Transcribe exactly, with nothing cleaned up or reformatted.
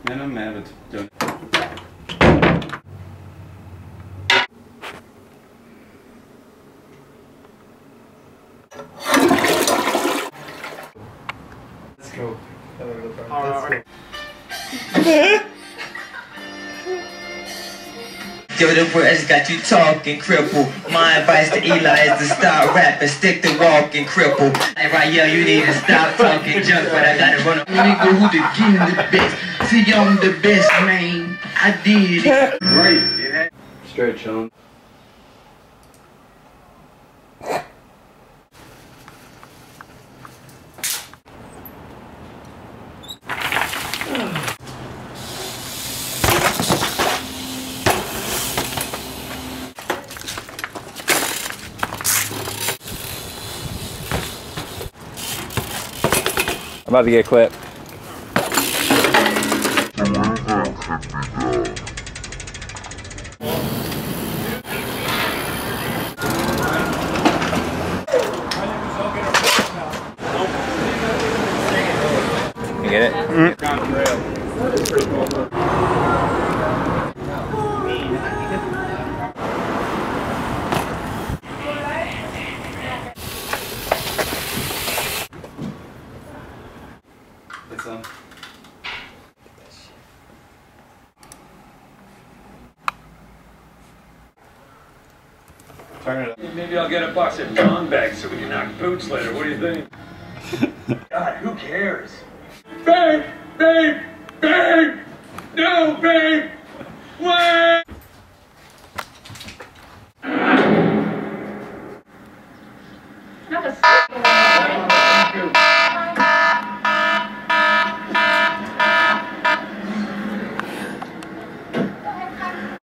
En I'm mad at doing. Let's go. Alright. Yo, the words got you talking cripple. My advice to Eli is to stop rapping, stick to walking cripple. And right, yo, you need to stop talking junk, but I gotta run up. Nigga, who the king the best? See, I'm the best, man. I did it. Great. Yeah. Straight chillin'. I'm about to get clipped. You get it? Mm-hmm. It's um. Turn it up. Maybe I'll get a box of gong bags so we can knock boots later. What do you think? God, who cares? Babe! Babe! Babe! No, babe! What? Not a